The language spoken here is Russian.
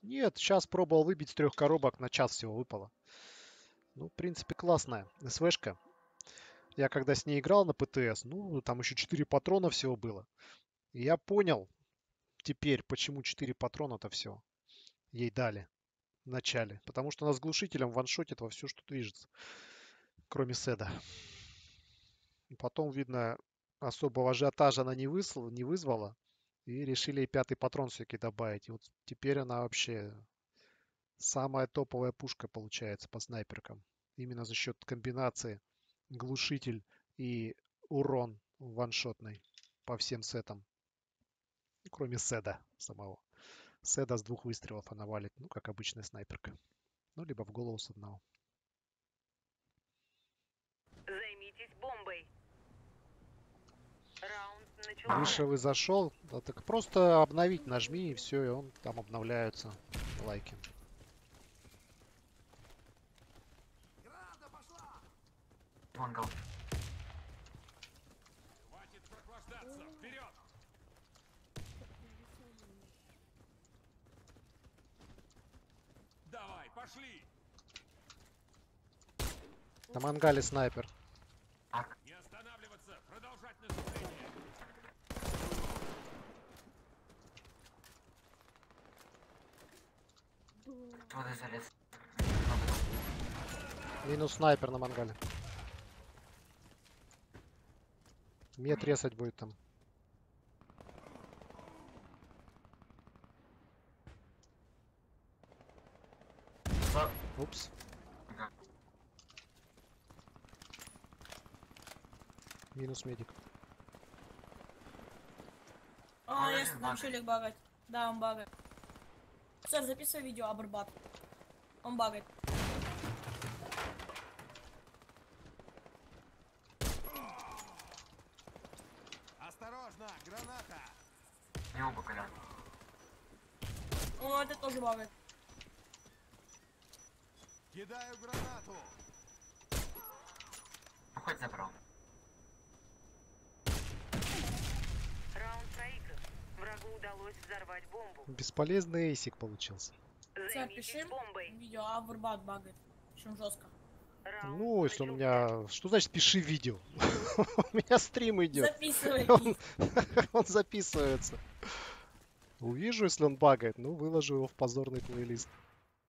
Нет, сейчас пробовал выбить с 3 коробок, на час всего выпало. Ну, в принципе, классная СВшка. Я когда с ней играл на ПТС, ну, там еще 4 патрона всего было. И я понял теперь, почему 4 патрона-то все ей дали в начале. Потому что она с глушителем ваншотит во все, что движется, кроме седа. И потом, видно, особого ажиотажа она не вызвала. И решили и 5-й патрон все-таки добавить. И вот теперь она вообще самая топовая пушка получается по снайперкам. Именно за счет комбинации глушитель и урон ваншотный по всем сетам. Ну, кроме седа самого. Седа с 2 выстрелов она валит, ну, как обычная снайперка. Ну, либо в голову с одного. Займитесь бомбой. Раунд начался. Вышел и зашел. Да, так просто обновить нажми и все, и он там обновляются лайки. Мангал. Хватит прохлаждаться! Вперед! Давай, пошли! На мангале снайпер. Не останавливаться! Продолжать наступление! Кто ты залез? Минус снайпер на мангале. Мед резать будет там. Упс. Минус медик. А, если там челик багает. Да, он багает. Сэр, записывай видео, Абрбат. Он багает. Осторожно! Граната! Не оба колян. О, это тоже багает. Кидаю гранату! Ну хоть забрал. Раунд проигран. Врагу удалось взорвать бомбу. Бесполезный эйсик получился. Сэр, Займитесь пиши бомбой. видео, Абрбат багает. Причем жестко. Раунд Ну, если у начался. меня... Что значит пиши видео? У меня стрим идет. Записывай. Он записывается. Увижу, если он багает, ну, выложу его в позорный плейлист.